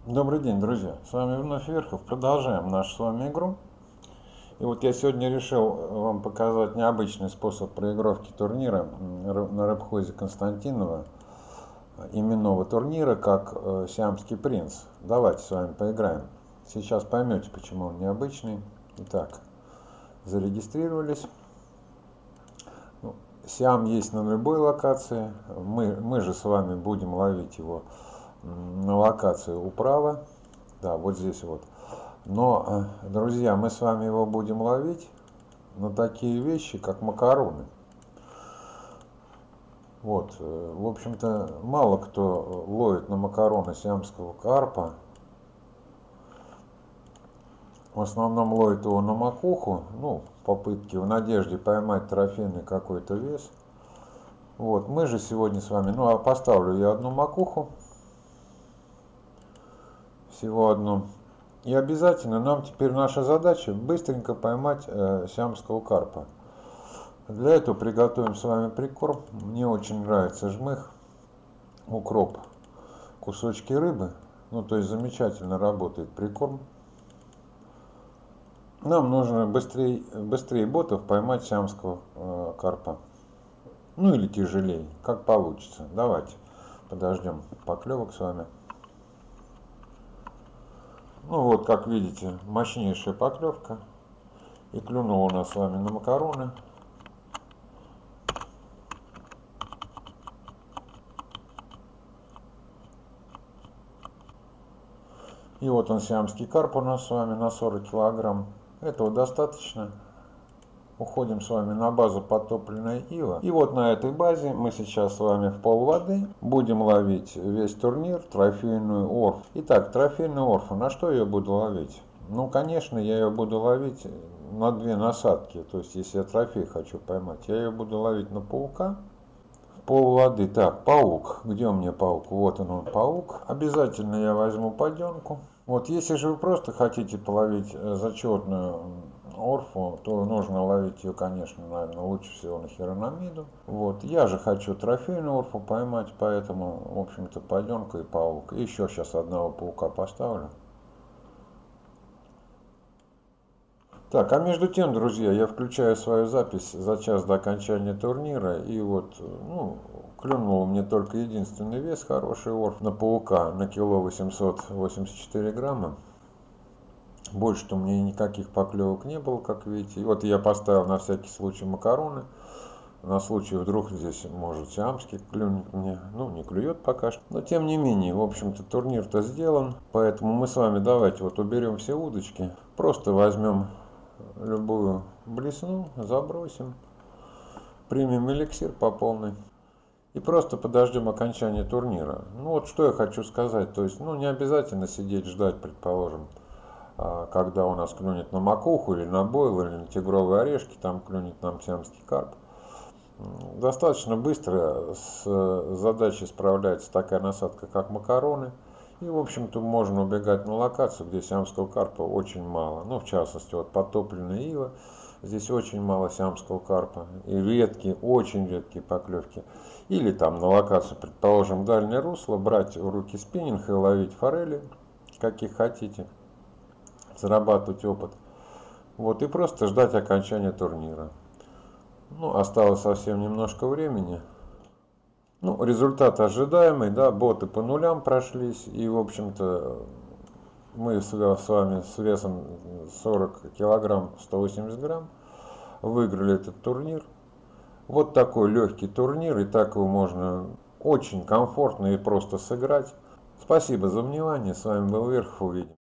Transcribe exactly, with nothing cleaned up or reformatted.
Добрый день, друзья! С вами вновь Верхов. Продолжаем нашу с вами игру. И вот я сегодня решил вам показать необычный способ проигровки турнира на рыбхозе Константинова, именного турнира, как Сиамский принц. Давайте с вами поиграем. Сейчас поймете, почему он необычный. Итак, зарегистрировались. Ну, Сиам есть на любой локации. Мы, мы же с вами будем ловить его на локации управа, да, вот здесь вот. Но, друзья, мы с вами его будем ловить на такие вещи, как макароны. Вот, в общем-то, мало кто ловит на макароны сиамского карпа. В основном ловит его на макуху, ну, в попытке, в надежде поймать трофейный какой-то вес. Вот, мы же сегодня с вами, ну, а поставлю я одну макуху. Всего одну. И обязательно нам теперь наша задача быстренько поймать э, сиамского карпа. Для этого приготовим с вами прикорм. Мне очень нравится жмых, укроп, кусочки рыбы. Ну, то есть замечательно работает прикорм. Нам нужно быстрее, быстрее ботов поймать сиамского э, карпа. Ну или тяжелее, как получится. Давайте подождем поклевок с вами. Ну вот, как видите, мощнейшая поклевка. И клюнула у нас с вами на макароны. И вот он, сиамский карп у нас с вами на сорок килограмм. Этого достаточно. Уходим с вами на базу подтопленная ива. И вот на этой базе мы сейчас с вами в пол воды будем ловить весь турнир, трофейную орфу. Итак, трофейную орфу. На что я буду ловить? Ну, конечно, я ее буду ловить на две насадки. То есть, если я трофей хочу поймать, я ее буду ловить на паука. В пол воды. Так, паук. Где у меня паук? Вот он, он, паук. Обязательно я возьму паденку. Вот, если же вы просто хотите половить зачетную орфу, то нужно ловить ее, конечно, наверное, лучше всего на хиранамиду. Вот, я же хочу трофейную орфу поймать, поэтому, в общем-то, паденка и паук. И еще сейчас одного паука поставлю. Так, а между тем, друзья, я включаю свою запись за час до окончания турнира. И вот, ну, клюнул мне только единственный вес, хороший орф на паука, на кило восемьсот восемьдесят четыре грамма. Больше-то у меня никаких поклевок не было, как видите. И вот я поставил на всякий случай макароны. На случай вдруг здесь может сиамский клюнет мне. Ну, не клюет пока что. Но тем не менее, в общем-то, турнир-то сделан. Поэтому мы с вами давайте вот уберем все удочки. Просто возьмем любую блесну, забросим. Примем эликсир по полной. И просто подождем окончания турнира. Ну вот что я хочу сказать. То есть, ну не обязательно сидеть ждать, предположим, когда у нас клюнет на макуху или на бойл, или на тигровые орешки, там клюнет нам сиамский карп. Достаточно быстро с задачей справляется такая насадка, как макароны. И, в общем-то, можно убегать на локацию, где сиамского карпа очень мало. Ну, в частности, вот подтопленная ива. Здесь очень мало сиамского карпа. И редкие, очень редкие поклевки. Или там на локацию, предположим, дальнее русло, брать в руки спиннинг и ловить форели, каких хотите. Зарабатывать опыт. Вот, и просто ждать окончания турнира. Ну, осталось совсем немножко времени. Ну, результат ожидаемый, да, боты по нулям прошлись. И, в общем-то, мы с вами с весом сорок килограмм, сто восемьдесят грамм выиграли этот турнир. Вот такой легкий турнир, и так его можно очень комфортно и просто сыграть. Спасибо за внимание, с вами был Верхов, увидимся.